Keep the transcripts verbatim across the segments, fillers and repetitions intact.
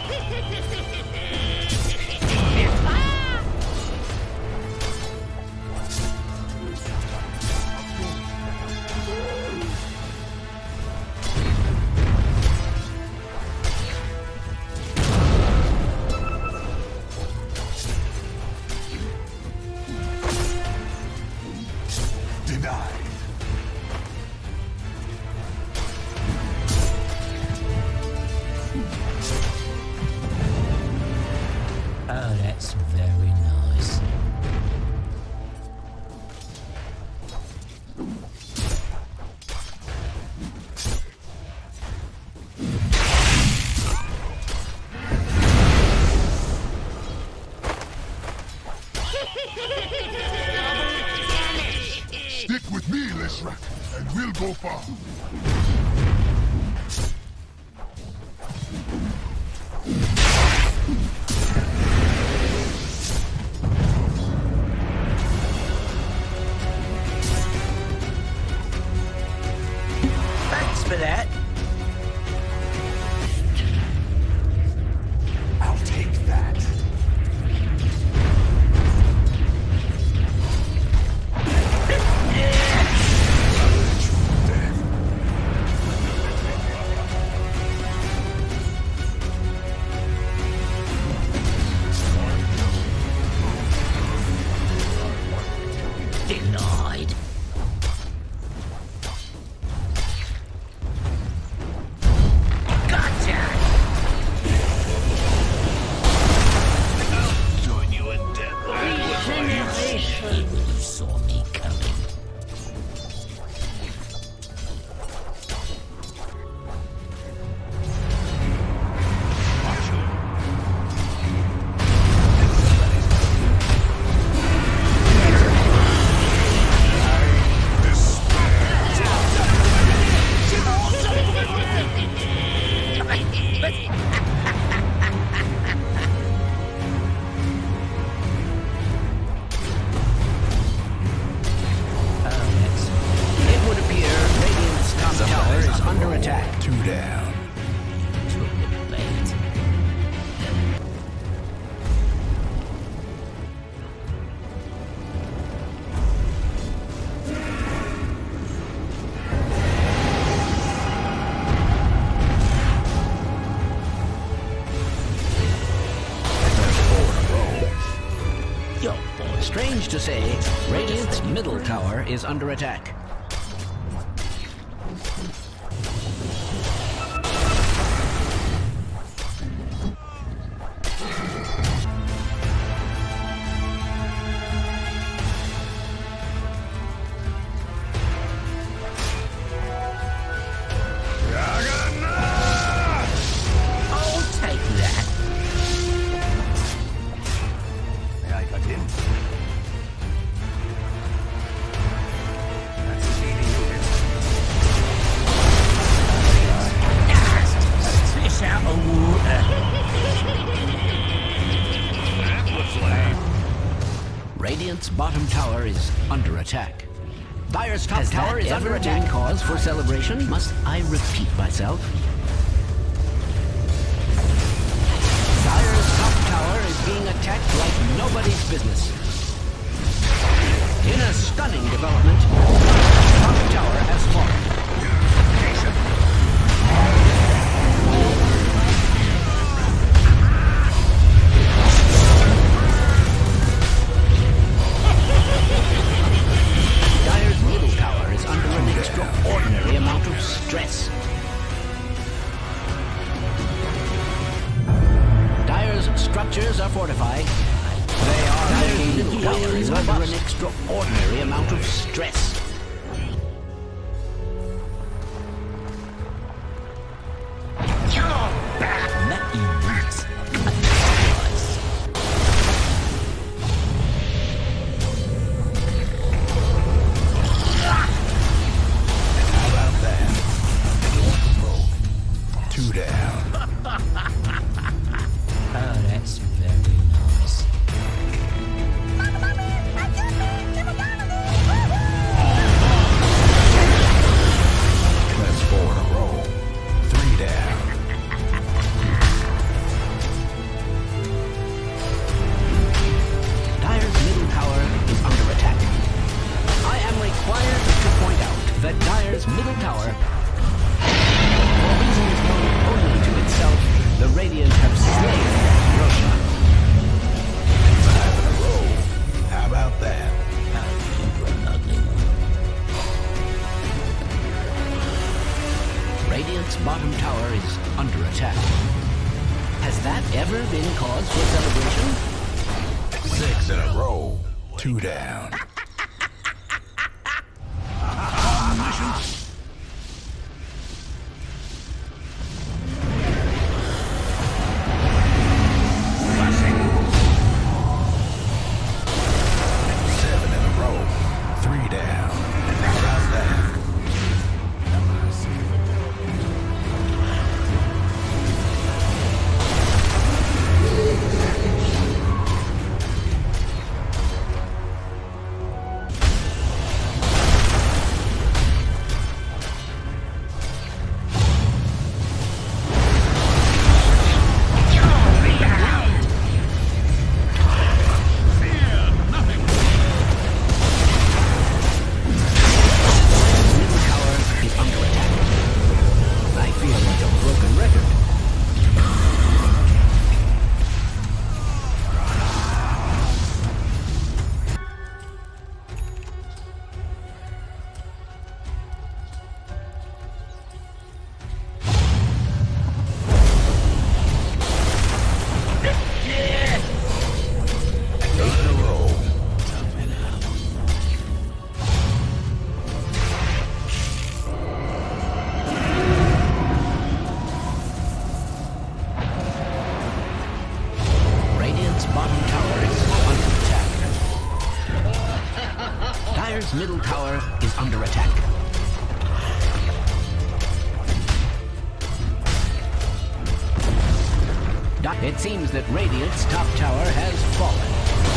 Stick with me, Slark, and we'll go far. Thanks for that. I'll take that. Denied. Gotcha! I'll join you in death. Regeneration. You saw me coming. Strange to say, Radiant's middle tower is under attack. I'll take that. May I cut in? Fish out of water. That was lame. Radiant's bottom tower is under attack. Dire's top Has tower that is under ever attack. been Cause for celebration? Must I repeat myself? Dire's top tower is being attacked like nobody's business. In a stunning development, top tower has fallen. Dire's middle tower is under an extraordinary amount of stress. Dire's structures are fortified. They are. Dire's middle tower is under an extraordinary amount of stress. Let you eat. Two down. Oh, that's very nice. have slain Russia. Five in a row. How about that? Radiant's bottom tower is under attack. Has that ever been cause for celebration? Six in a row. Two down. Seven in a row. Three down. How about that? Dire's middle tower is under attack. It seems that Radiant's top tower has fallen.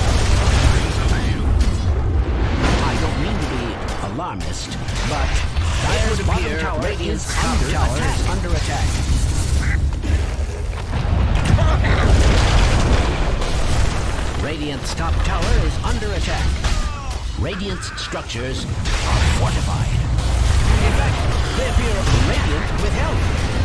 I don't mean to be alarmist, but Dire's bottom tower Radiant's top tower is under attack. Radiant's top tower is under attack. Radiant's structures are fortified. In fact, they appear radiant with health.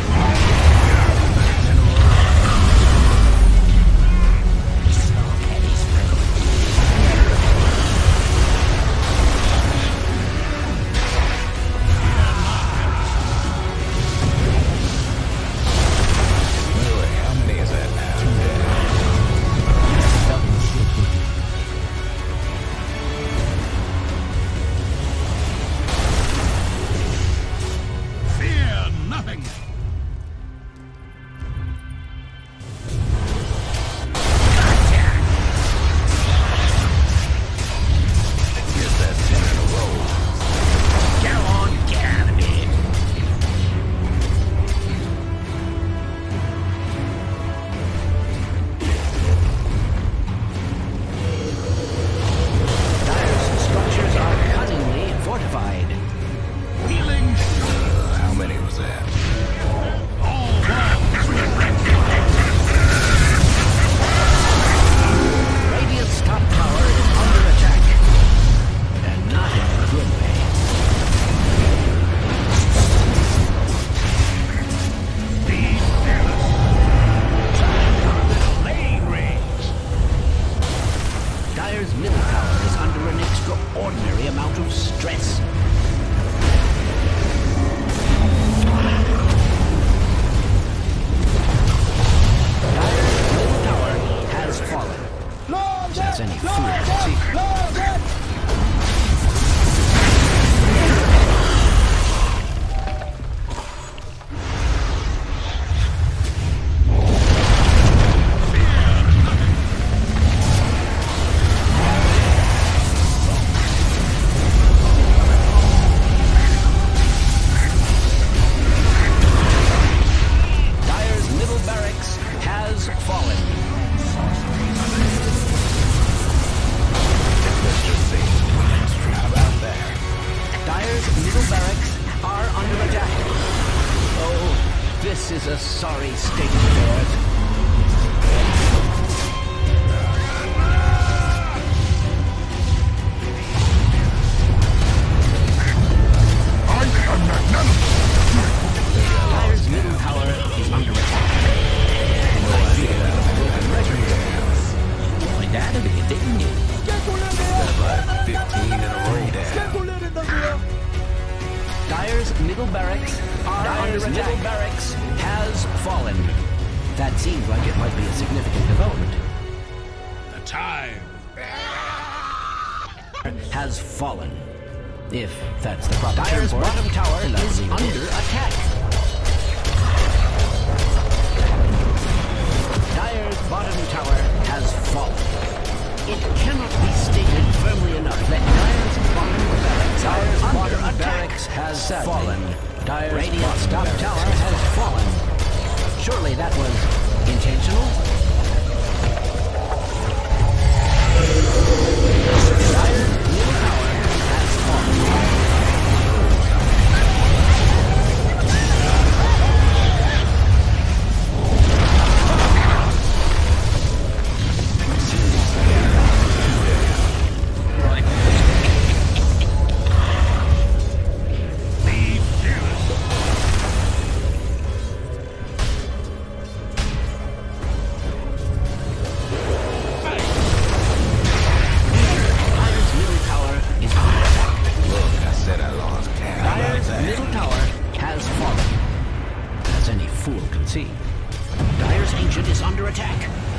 This is a sorry state of affairs. Dire's middle tower is under attack. be a significant development. The time Has fallen. If that's the proper term for it. Dire's bottom tower is under attack. Dire's bottom tower has fallen. It cannot be stated firmly enough that Dire's bottom barracks Dire's under bottom attack. Barracks has Sadly. fallen. Dire's Radiant's top tower has fallen. Surely that was intentional? Dire's middle tower has fallen. See, Dire's Ancient is under attack.